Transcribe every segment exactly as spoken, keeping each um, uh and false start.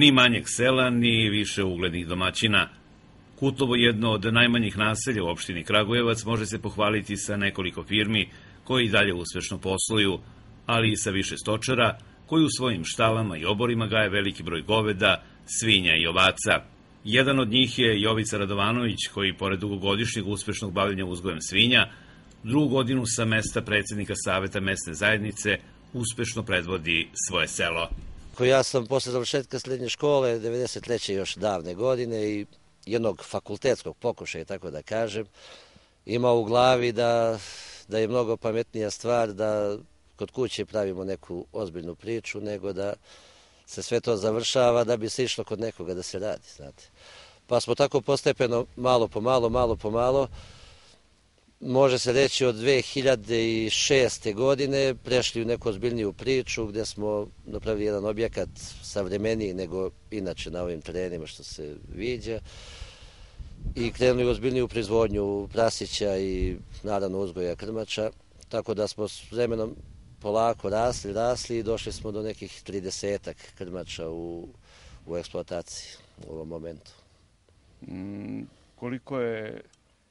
Ni manjeg sela, ni više uglednih domaćina. Kutlovo, jedno od najmanjih naselja u opštini Kragujevac, može se pohvaliti sa nekoliko firmi koji dalje uspešno posluju, ali i sa više stočara koji u svojim štalama i oborima gaje veliki broj goveda, svinja i ovaca. Jedan od njih je Jovica Radovanović, koji pored dugogodišnjeg uspešnog bavljenja uzgojem svinja, drugu godinu sa mesta predsjednika Saveta mesne zajednice uspešno predvodi svoje selo. Ja sam posle završetka srednje škole, devedeset treće još davne godine i jednog fakultetskog pokušaja, tako da kažem, imao u glavi da, da je mnogo pametnija stvar da kod kuće pravimo neku ozbiljnu priču, nego da se sve to završava da bi se išlo kod nekoga da se radi, znate. Pa smo tako postepeno, malo po malo, malo po malo, može se reći od dve hiljade šeste. godine prešli u neku ozbiljniju priču gde smo napravili jedan objekat savremeniji nego inače na ovim terenima što se viđa i krenuli u ozbiljniju proizvodnju prasića i naravno uzgoja krmača, tako da smo s vremenom polako rasli, rasli i došli smo do nekih tridesetak krmača u, u eksploataciji u ovom momentu. Mm, koliko je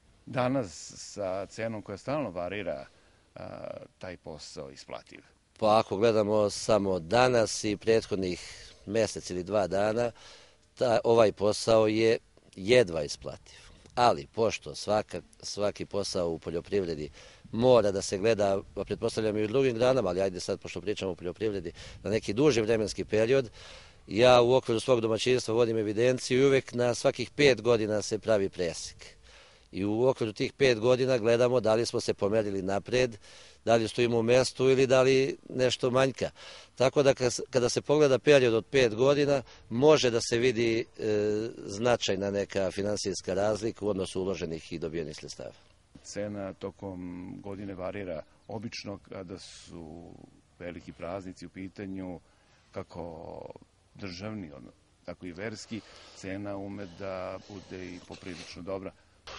danas sa cenom koja stalno varira a, taj posao isplativ? Pa ako gledamo samo danas i prethodnih mesec ili dva dana, ta, ovaj posao je jedva isplativ. Ali pošto svaka, svaki posao u poljoprivredi mora da se gleda, pretpostavljam i u drugim granama, ali ajde sad, pošto pričamo o poljoprivredi, na neki duži vremenski period, ja u okviru svog domaćinstva vodim evidenciju i uvek na svakih pet godina se pravi presek. I u okviru tih pet godina gledamo da li smo se pomerili napred, da li stojimo u mestu ili da li nešto manjka. Tako da kada se pogleda period od pet godina, može da se vidi e, značajna neka finansijska razlika u odnosu uloženih i dobijenih sredstava. Cena tokom godine varira obično kada su veliki praznici u pitanju, kako državni, tako i verski, cena ume da bude i poprilično dobra.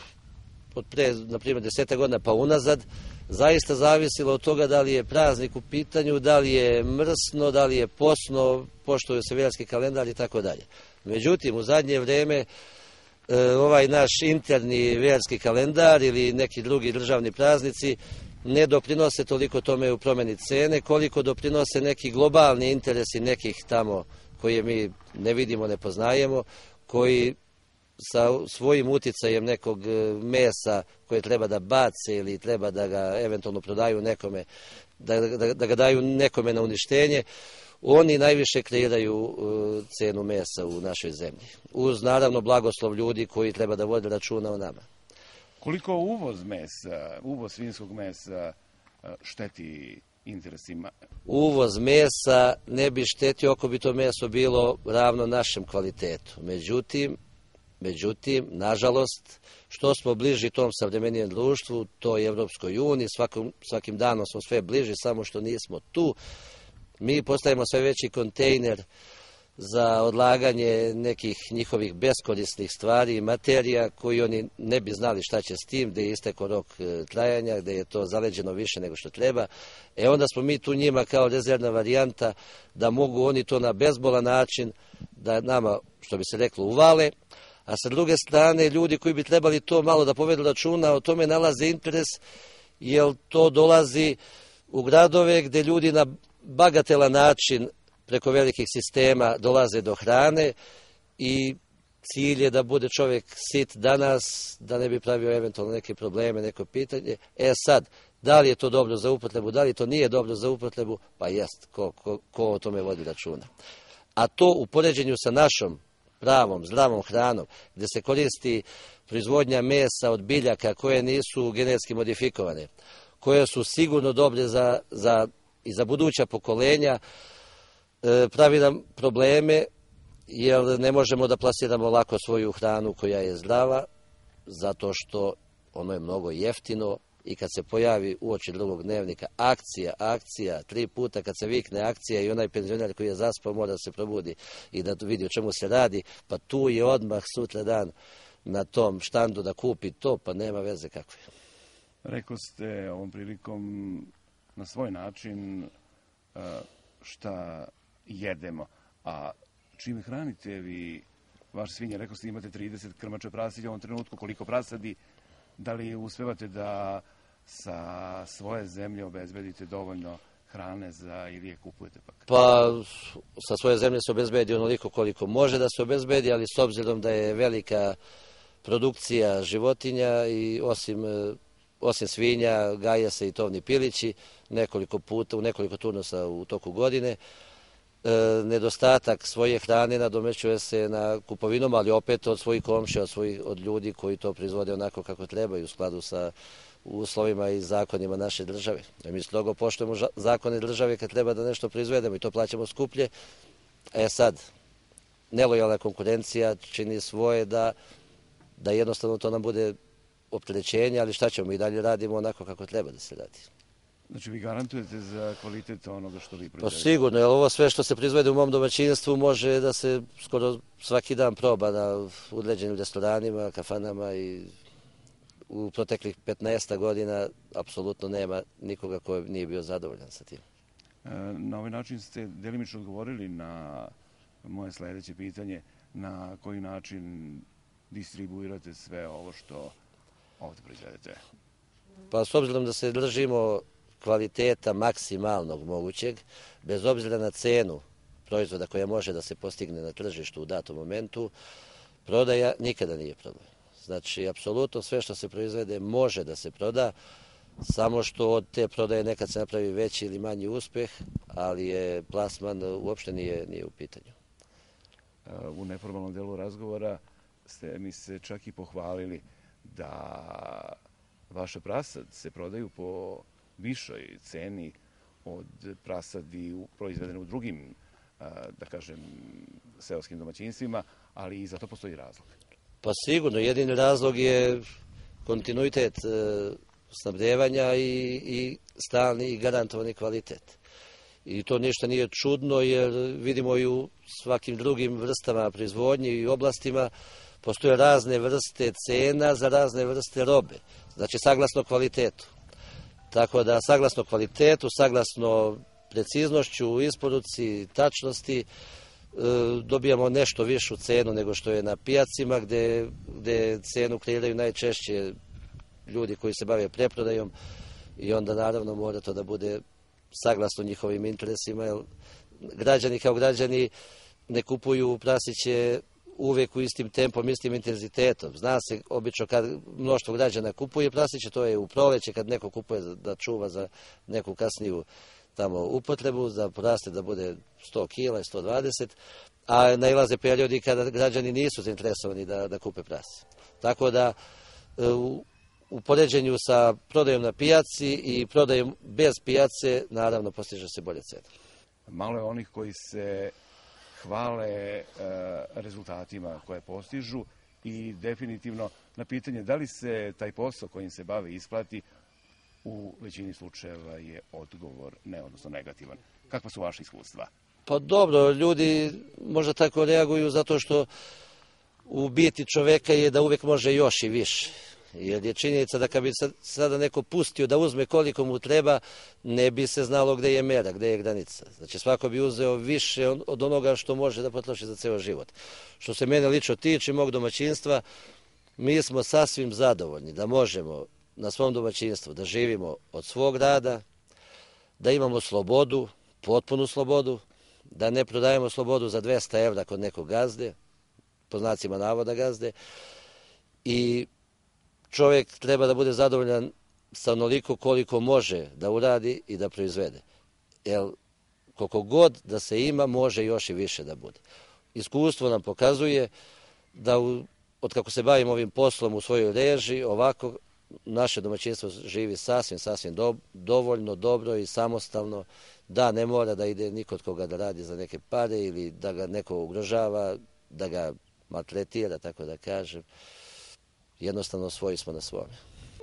Od pre, na primjer, deseta godina pa unazad, zaista zavisilo od toga da li je praznik u pitanju, da li je mrsno, da li je posno, poštuju se verski kalendar i tako dalje. Međutim, u zadnje vreme ovaj naš interni verski kalendar ili neki drugi državni praznici ne doprinose toliko tome u promeni cene, koliko doprinose neki globalni interesi nekih tamo koje mi ne vidimo, ne poznajemo, koji sa svojim uticajem nekog mesa koje treba da bace ili treba da ga eventualno prodaju nekome, da, da, da ga daju nekome na uništenje, oni najviše kreiraju cenu mesa u našoj zemlji. Uz naravno blagoslov ljudi koji treba da vode računa o nama. Koliko uvoz mesa, uvoz svinjskog mesa šteti interesima? Uvoz mesa ne bi štetio ako bi to meso bilo ravno našem kvalitetu. Međutim, Međutim, nažalost, što smo bliži tom savremenijem društvu, toj Evropskoj uniji, svakim, svakim danom smo sve bliži, samo što nismo tu, mi postajemo sve veći kontejner za odlaganje nekih njihovih beskorisnih stvari i materija koji oni ne bi znali šta će s tim, gde je istekao rok trajanja, gde je to zaleđeno više nego što treba. E onda smo mi tu njima kao rezervna varijanta da mogu oni to na bezbolan način da nama, što bi se reklo, uvale, a sa druge strane ljudi koji bi trebali to malo da povedu računa, o tome nalaze interes, jer to dolazi u gradove gde ljudi na bagatelan način preko velikih sistema dolaze do hrane i cilj je da bude čovjek sit danas, da ne bi pravio eventualno neke probleme, neko pitanje. E sad, da li je to dobro za upotrebu, da li to nije dobro za upotrebu, pa jest, ko, ko, ko o tome vodi računa. A to u poređenju sa našom pravom, zdravom hranom, gde se koristi proizvodnja mesa od biljaka koje nisu genetski modifikovane, koje su sigurno dobre za, za, i za buduća pokolenja, e, pravi nam probleme, jer ne možemo da plasiramo lako svoju hranu koja je zdrava, zato što ono je mnogo jeftino i kad se pojavi uoči drugog dnevnika akcija, akcija, tri puta kad se vikne akcija i onaj penzioner koji je zaspao mora da se probudi i da vidi o čemu se radi, pa tu je odmah sutra dan na tom štandu da kupi to, pa nema veze kakve. Rekli ste ovom prilikom na svoj način šta jedemo, a čime hranite vi vaše svinje? Rekao ste imate trideset krmača prasilja u ovom trenutku, koliko prasadi, da li uspevate da sa svoje zemlje obezbedite dovoljno hrane za ili je kupujete pak? Pa, sa svoje zemlje se obezbedi onoliko koliko može da se obezbedi, ali s obzirom da je velika produkcija životinja i osim, osim svinja gaje se i tovni pilići nekoliko puta, u nekoliko turnusa u toku godine. E, nedostatak svoje hrane nadomećuje se na kupovinom, ali opet od svojih komšija, od, svojih, od ljudi koji to proizvode onako kako treba i u skladu sa uslovima i zakonima naše države. Mi strogo poštujemo zakone države kad treba da nešto proizvedemo i to plaćamo skuplje. E sad, nelojalna konkurencija čini svoje da, da jednostavno to nam bude opterećenje, ali šta ćemo, mi dalje radimo onako kako treba da se radi. Znači vi garantujete za kvalitet onoga što vi proizvedete? Pa sigurno, jer ovo sve što se proizvede u mom domaćinstvu može da se skoro svaki dan proba na određenim restoranima, kafanama i u proteklih petnaest godina apsolutno nema nikoga ko nije bio zadovoljan sa tim. Na ovaj način ste delimično odgovorili na moje sledeće pitanje, na koji način distribuirate sve ovo što ovdje proizvedete? Pa s obzirom da se držimo kvaliteta maksimalnog mogućeg, bez obzira na cenu proizvoda koja može da se postigne na tržištu u datom momentu, prodaja nikada nije problem. Znači, apsolutno sve što se proizvede može da se proda, samo što od te prodaje nekad se napravi veći ili manji uspeh, ali je plasman uopšte nije, nije u pitanju. U neformalnom delu razgovora ste mi se čak i pohvalili da vaše prasad se prodaju po višoj ceni od prasadi proizvedene u drugim, da kažem, seoskim domaćinstvima, ali i za to postoji razlog. Pa sigurno, jedini razlog je kontinuitet snabdevanja i, i stalni i garantovani kvalitet. I to ništa nije čudno jer vidimo i u svakim drugim vrstama proizvodnje i oblastima postoje razne vrste cena za razne vrste robe, znači saglasno kvalitetu. Tako da saglasno kvalitetu, saglasno preciznošću, isporuci, tačnosti, dobijamo nešto višu cenu nego što je na pijacima gde, gde cenu kreiraju najčešće ljudi koji se bave preprodajom i onda naravno mora to da bude saglasno njihovim interesima, jer građani kao građani ne kupuju prasiće uvek u istim tempom, istim intenzitetom. Zna se obično kad mnoštvo građana kupuje prasiće, to je u proleće kad neko kupuje da čuva za neku kasniju tamo upotrebu, da poraste da bude sto kila i sto dvadeset, a nailaze periodi kada građani nisu zainteresovani da, da kupe prase. Tako da u, u poređenju sa prodajom na pijaci i prodajom bez pijace, naravno postiže se bolje cena. Malo je onih koji se hvale e, rezultatima koje postižu i definitivno na pitanje da li se taj posao kojim se bave isplati, u većini slučajeva je odgovor ne, odnosno negativan. Kakva su vaše iskustva? Pa dobro, ljudi možda tako reaguju zato što u biti čoveka je da uvek može još i više. Jer je činjenica da kad bi sada neko pustio da uzme koliko mu treba, ne bi se znalo gde je mera, gde je granica. Znači svako bi uzeo više od onoga što može da potroši za ceo život. Što se mene lično tiče, mog domaćinstva, mi smo sasvim zadovoljni da možemo na svom domaćinstvu da živimo od svog rada, da imamo slobodu, potpunu slobodu, da ne prodajemo slobodu za dvesta evra kod nekog gazde, po znacima navoda gazde, i čovjek treba da bude zadovoljan sa onoliko koliko može da uradi i da proizvede. Jer koliko god da se ima, može još i više da bude. Iskustvo nam pokazuje da u, od kako se bavimo ovim poslom u svojoj režiji, ovako naše domaćinstvo živi sasvim, sasvim do, dovoljno, dobro i samostalno, da ne mora da ide niko od koga da radi za neke pare ili da ga neko ugrožava, da ga maltretira, tako da kažem. Jednostavno svoji smo na svome.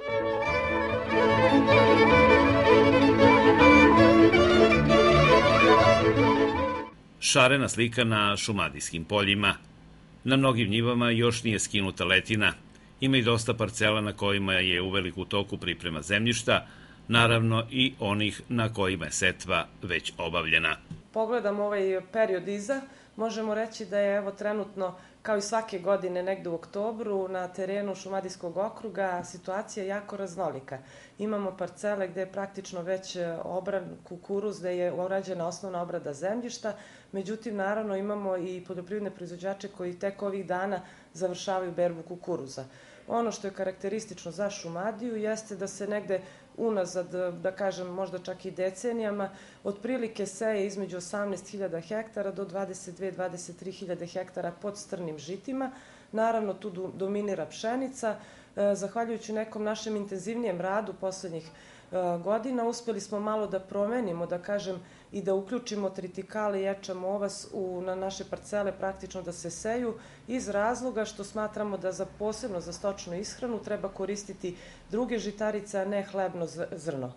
Šarena slika na šumadijskim poljima. Na mnogim njivama još nije skinuta letina. Ima i dosta parcela na kojima je uveliko u toku priprema zemljišta, naravno i onih na kojima je setva već obavljena. Pogledam ovaj period iza, možemo reći da je evo trenutno, kao i svake godine negde u oktobru, na terenu Šumadijskog okruga situacija jako raznolika. Imamo parcele gde je praktično već obran kukuruz, gde je urađena osnovna obrada zemljišta, međutim, naravno, imamo i poljoprivredne proizvođače koji tek ovih dana završavaju berbu kukuruza. Ono što je karakteristično za Šumadiju jeste da se negde unazad, da kažem, možda čak i decenijama, otprilike seje između osamnaest hiljada hektara do dvadeset dve do dvadeset tri hiljade hektara pod strnim žitima. Naravno, tu dominira pšenica. Zahvaljujući nekom našem intenzivnijem radu poslednjih godina, uspeli smo malo da promenimo, da kažem, i da uključimo tritikale i ječam ovas u, na naše parcele praktično da se seju, iz razloga što smatramo da za posebno za stočnu ishranu treba koristiti druge žitarice, a ne hlebno zrno.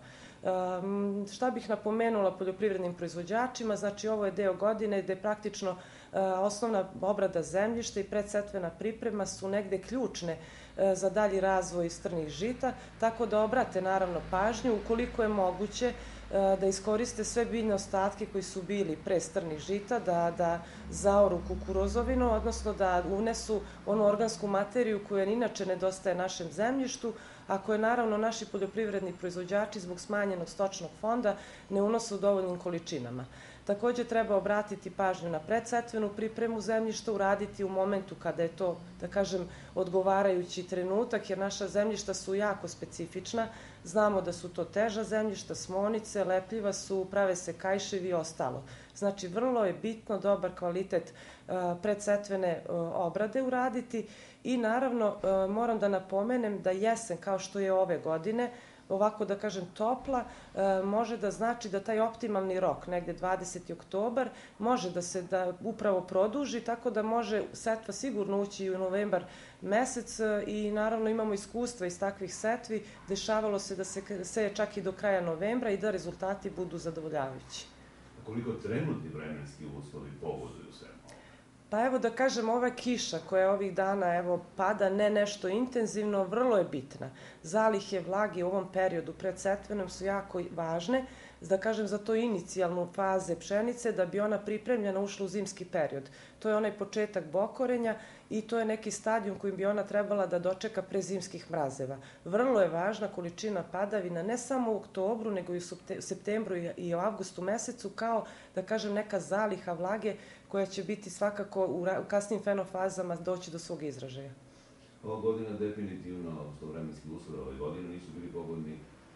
Um, šta bih napomenula poljoprivrednim proizvođačima, znači ovo je deo godine gde praktično uh, osnovna obrada zemljišta i predsetvena priprema su negde ključne uh, za dalji razvoj strnih žita, tako da obrate naravno pažnju ukoliko je moguće da iskoriste sve biljne ostatke koji su bili pre strnih žita, da, da zaoru kukuruzovinu, odnosno da unesu onu organsku materiju koja inače nedostaje našem zemljištu, a koje naravno naši poljoprivredni proizvođači zbog smanjenog stočnog fonda ne unose u dovoljnim količinama. Takođe treba obratiti pažnju na predsetvenu pripremu zemljišta, uraditi u momentu kada je to, da kažem, odgovarajući trenutak, jer naša zemljišta su jako specifična. Znamo da su to teža zemljišta, smonice, lepljiva su, prave se kajševi i ostalo. Znači, vrlo je bitno dobar kvalitet predsetvene obrade uraditi i naravno moram da napomenem da jesen, kao što je ove godine, ovako da kažem topla, može da znači da taj optimalni rok, negde dvadeseti oktobar, može da se da upravo produži, tako da može setva sigurno ući i u novembar mesec i naravno imamo iskustva iz takvih setvi, dešavalo se da se seje čak i do kraja novembra i da rezultati budu zadovoljavajući. A koliko trenutni vremenski uslovi pogoduju svemu? Pa evo da kažem, ova kiša koja ovih dana evo pada, ne nešto intenzivno, vrlo je bitna. Zalihe vlage u ovom periodu pred setvenom su jako važne, da kažem za to inicijalnu faze pšenice, da bi ona pripremljena ušla u zimski period. To je onaj početak bokorenja i to je neki stadijum kojim bi ona trebala da dočeka pre zimskih mrazeva. Vrlo je važna količina padavina ne samo u oktobru, nego i u septembru i u avgustu mesecu, kao da kažem neka zaliha vlage koja će biti svakako u kasnim fenofazama doći do svog izražaja. Ova godina definitivno, što vremenski uslovi ove godine nisu bili pogodni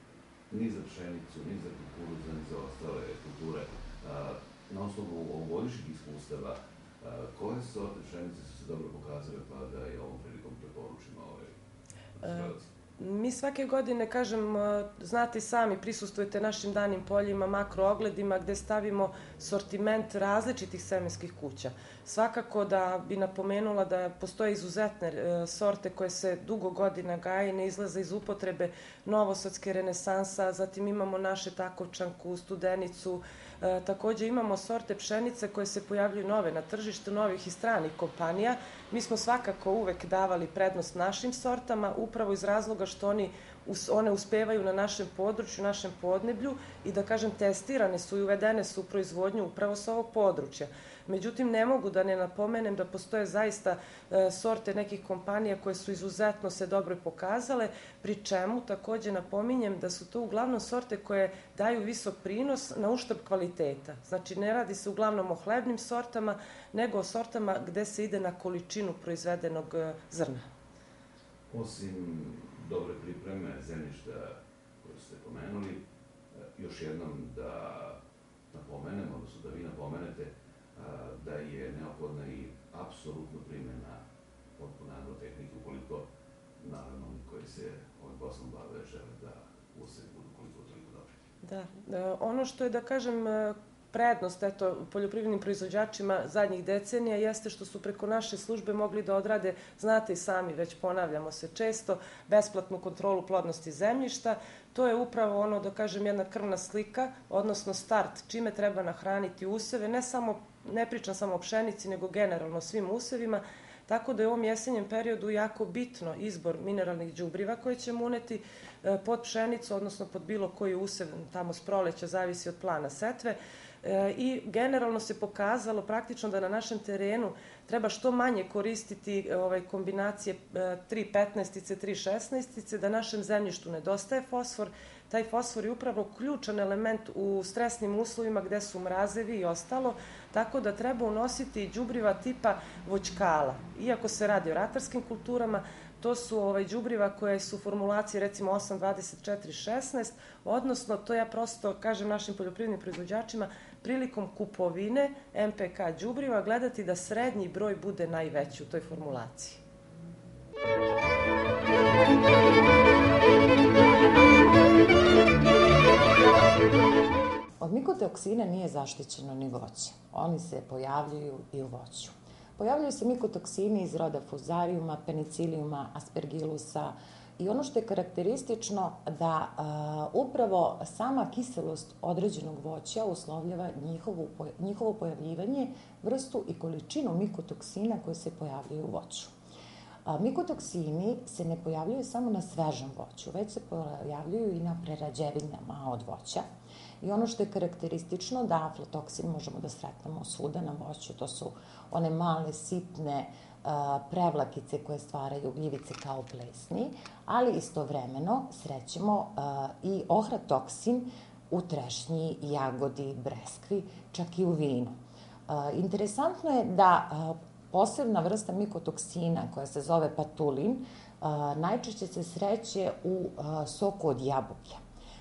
ni za pšenicu, ni za kukuruza, ni za ostale kulture. Na osnovu ovogodišnjih iskustava, koje sorte pšenice su se dobro pokazale, pa da i ovom prilikom preporučimo ove gledalci? Mi svake godine, kažem, znate i sami, prisustujete našim danim poljima, makroogledima, gde stavimo sortiment različitih semenskih kuća. Svakako da bi napomenula da postoje izuzetne sorte koje se dugo godina gaje, ne izlaze iz upotrebe, novosadske renesansa, zatim imamo naše takovčanku, studenicu, takođe imamo sorte pšenice koje se pojavljuju nove na tržištu, novih i stranih kompanija. Mi smo svakako uvek davali prednost našim sortama, upravo iz razloga što oni, one uspevaju na našem području, našem podneblju i da kažem testirane su i uvedene su u proizvodnju upravo sa ovog područja. Međutim, ne mogu da ne napomenem da postoje zaista e, sorte nekih kompanija koje su izuzetno se dobro pokazale, pri čemu takođe napominjem da su to uglavnom sorte koje daju visok prinos na uštrb kvaliteta. Znači, ne radi se uglavnom o hlebnim sortama, nego o sortama gde se ide na količinu proizvedenog e, zrna. Osim dobre pripreme zemljišta koje ste pomenuli, još jednom da napomenem, odnosno da vi napomenete da je neophodna i apsolutno primjena potpune agrotehnike, ukoliko, naravno, oni koji se ovim poslom bave žele da usevi budu koliko toliko dobri. Da, ono što je, da kažem, prednost eto, poljoprivrednim proizvođačima zadnjih decenija jeste što su preko naše službe mogli da odrade, znate i sami, već ponavljamo se često, besplatnu kontrolu plodnosti zemljišta. To je upravo ono, da kažem, jedna krvna slika, odnosno start, čime treba nahraniti useve, ne samo, ne pričam samo o pšenici, nego generalno svim usevima, tako da je u ovom jesenjem periodu jako bitno izbor mineralnih đubriva koje ćemo uneti pod pšenicu, odnosno pod bilo koji usev tamo s proleća, zavisi od plana setve. I generalno se pokazalo praktično da na našem terenu treba što manje koristiti ovaj, kombinacije tri petnaestice, tri šesnaestice, da našem zemljištu nedostaje fosfor. Taj fosfor je upravo ključan element u stresnim uslovima gde su mrazevi i ostalo, tako da treba unositi đubriva tipa voćkala. Iako se radi o ratarskim kulturama, to su ovaj, đubriva koje su formulacije recimo osam, dvadeset četiri, šesnaest, odnosno to ja prosto kažem našim poljoprivrednim proizvođačima, prilikom kupovine em pe ka đubriva gledati da srednji broj bude najveći u toj formulaciji. Od mikotoksina nije zaštićeno ni voće. Oni se pojavljuju i u voću. Pojavljuju se mikotoksini iz roda fuzariuma, peniciliuma, aspergilusa i ono što je karakteristično da a, upravo sama kiselost određenog voća uslovljava njihovo, njihovo pojavljivanje, vrstu i količinu mikotoksina koje se pojavljuju u voću. A, mikotoksini se ne pojavljuju samo na svežem voću, već se pojavljuju i na prerađevinama od voća. I ono što je karakteristično da aflatoksin možemo da sretnemo svuda na voću, to su one male, sitne a, prevlakice koje stvaraju gljivice kao plesni, ali istovremeno srećemo a, i ohratoksin u trešnji, jagodi, breskvi, čak i u vinu. A, interesantno je da a, posebna vrsta mikotoksina koja se zove patulin a, najčešće se sreće u a, soku od jabuke.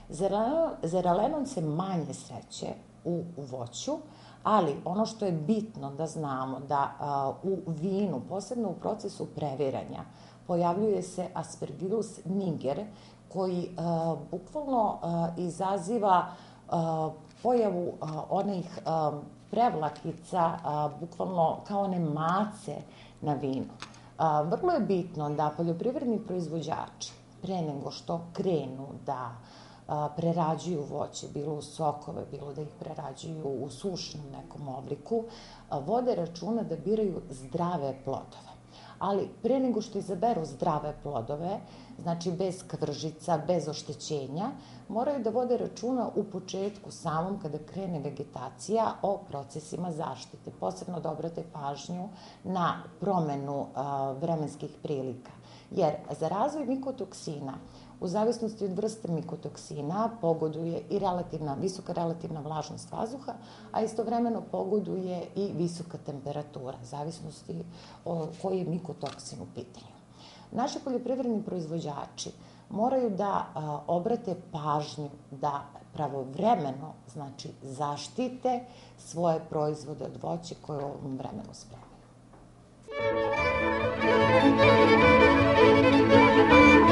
Zeralenon se manje sreće u voću, ali ono što je bitno da znamo da a, u vinu, posebno u procesu previranja, pojavljuje se Aspergillus niger koji a, bukvalno a, izaziva a, pojavu a, onih a, prevlakica, a, bukvalno kao one mace na vinu. A, vrlo je bitno da poljoprivredni proizvođači pre nego što krenu da prerađuju voće, bilo u sokove, bilo da ih prerađuju u sušnom nekom obliku, vode računa da biraju zdrave plodove. Ali pre nego što izaberu zdrave plodove, znači bez kvržica, bez oštećenja, moraju da vode računa u početku samom kada krene vegetacija o procesima zaštite. Posebno da obrate pažnju na promenu vremenskih prilika. Jer za razvoj mikotoksina u zavisnosti od vrste mikotoksina pogoduje i relativna, visoka relativna vlažnost vazduha, a istovremeno pogoduje i visoka temperatura, zavisnosti o koji je mikotoksin u pitanju. Naši poljoprivredni proizvođači moraju da a, obrate pažnju da pravovremeno, znači, zaštite svoje proizvode od voća koje u ovom vremenu spremaju.